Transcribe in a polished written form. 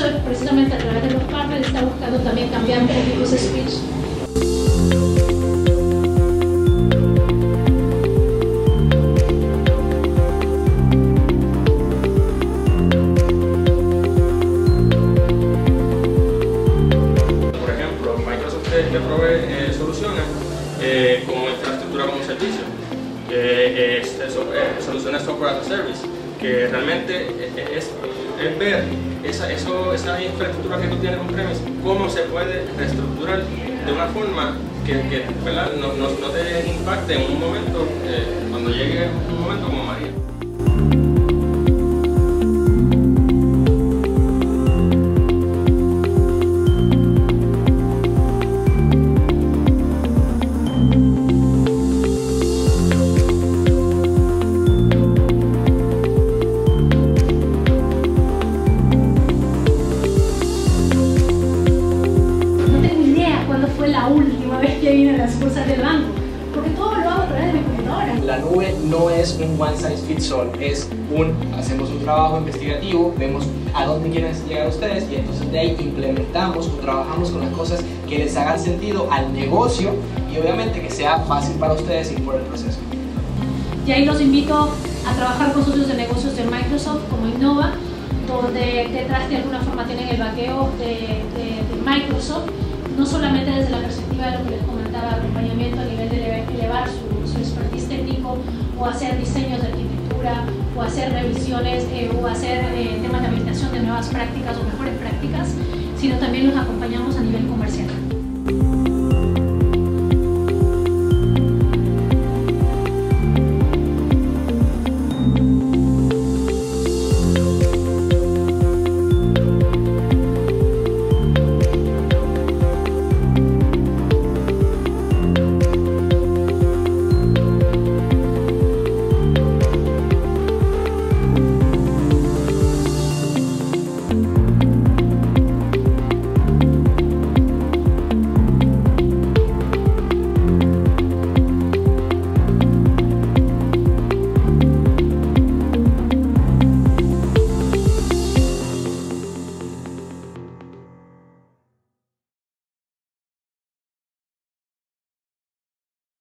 Microsoft, precisamente a través de los partners, está buscando también cambiar un poquito ese speech. Que provee soluciones como infraestructura como servicio, soluciones software as a service, que realmente es ver esa infraestructura que tú tienes on-premise, cómo se puede reestructurar de una forma que ¿verdad? No te impacte en un momento, cuando llegue un momento como María. Fue la última vez que vine a las sucursales del banco, porque todo lo hago a través de mi computadora. La nube no es un one size fits all, hacemos un trabajo investigativo, vemos a dónde quieren llegar ustedes y entonces de ahí implementamos o trabajamos con las cosas que les hagan sentido al negocio y obviamente que sea fácil para ustedes ir por el proceso. Y ahí los invito a trabajar con socios de negocios de Microsoft como Innova, donde detrás de alguna forma tienen el backeo de Microsoft, no solamente desde la perspectiva de lo que les comentaba, acompañamiento a nivel de elevar su expertise técnico, o hacer diseños de arquitectura, o hacer revisiones, o hacer temas de habilitación de nuevas prácticas o mejores prácticas, sino también los acompañamos a nivel comercial.